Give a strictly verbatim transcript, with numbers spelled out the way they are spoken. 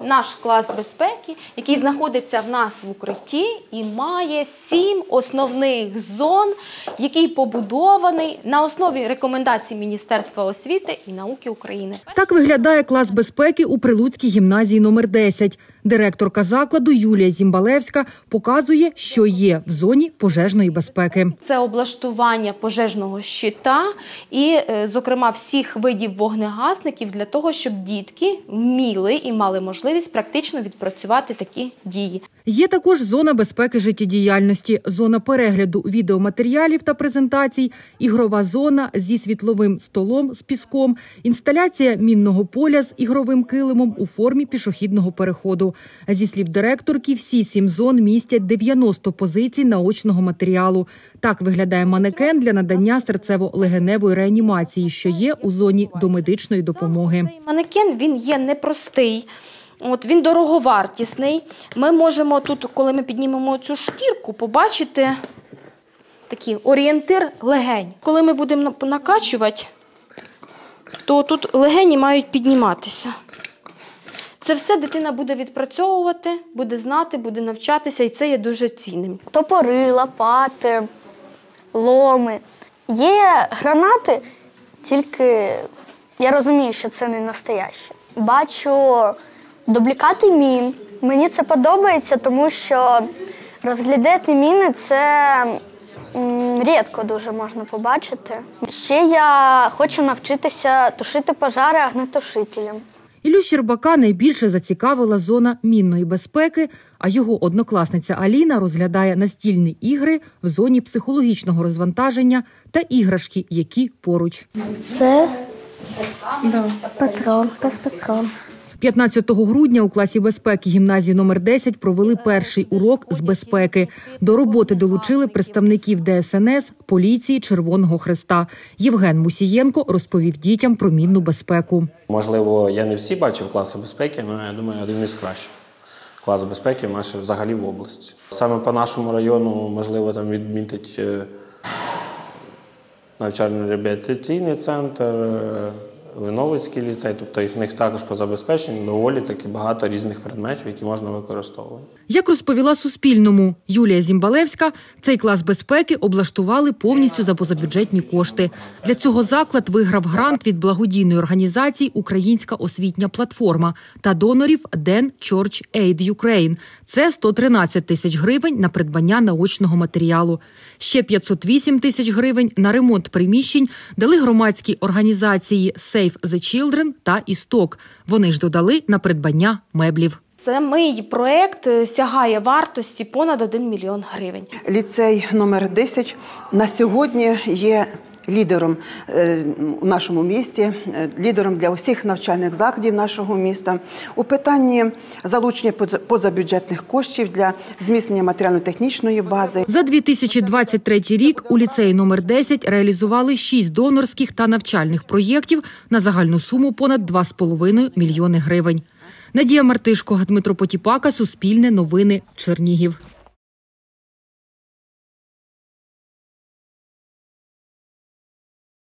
Наш клас безпеки, який знаходиться в нас в укритті і має сім основних зон, який побудований на основі рекомендацій Міністерства освіти і науки України. Так виглядає клас безпеки у Прилуцькій гімназії номер десять. Директорка закладу Юлія Зімбалевська показує, що є в зоні пожежної безпеки. Це облаштування пожежного щита і, зокрема, всіх видів вогнегасників для того, щоб дітки вміли і мали можливість практично відпрацювати такі дії. Є також зона безпеки життєдіяльності, зона перегляду відеоматеріалів та презентацій, ігрова зона зі світловим столом з піском, інсталяція мінного поля з ігровим килимом у формі пішохідного переходу. Зі слів директорки, всі сім зон містять дев'яносто позицій наочного матеріалу. Так виглядає манекен для надання серцево-легеневої реанімації, що є у зоні домедичної допомоги. Цей манекен, він є непростий. От, він дороговартісний. Ми можемо тут, коли ми піднімемо цю шкірку, побачити такий орієнтир легень. Коли ми будемо накачувати, то тут легені мають підніматися. Це все дитина буде відпрацьовувати, буде знати, буде навчатися, і це є дуже цінним. Топори, лопати, ломи. Є гранати, тільки я розумію, що це не настояще. Бачу дублікати мін. Мені це подобається, тому що розглядати міни – це рідко дуже можна побачити. Ще я хочу навчитися тушити пожари огнетушителем. Іллю Щербака найбільше зацікавила зона мінної безпеки, а його однокласниця Аліна розглядає настільні ігри в зоні психологічного розвантаження та іграшки, які поруч. Це патрон, пес-патрон. п'ятнадцятого грудня у класі безпеки гімназії номер десять провели перший урок з безпеки. До роботи долучили представників Де Ес Ен Ес, поліції, Червоного Хреста. Євген Мусієнко розповів дітям про мінну безпеку. Можливо, я не всі бачив класи безпеки, але я думаю, один із кращих. Клас безпеки наш взагалі в області. Саме по нашому району, можливо, там відмітить навчально-реабілітаційний центр, Леновицький ліцей, тобто в них також по забезпеченню доволі таки багато різних предметів, які можна використовувати. Як розповіла Суспільному Юлія Зімбалевська, цей клас безпеки облаштували повністю за позабюджетні кошти. Для цього заклад виграв грант від благодійної організації «Українська освітня платформа» та донорів Ден Church Aid Ukraine. Це сто тринадцять тисяч гривень на придбання наочного матеріалу. Ще п'ятсот вісім тисяч гривень на ремонт приміщень дали громадські організації Save the Children та Істок. Вони ж додали на придбання меблів. Самий проєкт сягає вартості понад один мільйон гривень. Ліцей номер десять на сьогодні є лідером у нашому місті, лідером для усіх навчальних закладів нашого міста у питанні залучення позабюджетних коштів для зміцнення матеріально-технічної бази. За дві тисячі двадцять третій рік у ліцеї номер десять реалізували шість донорських та навчальних проєктів на загальну суму понад два з половиною мільйони гривень. Надія Мартишко, Дмитро Потіпака, Суспільне новини, Чернігів.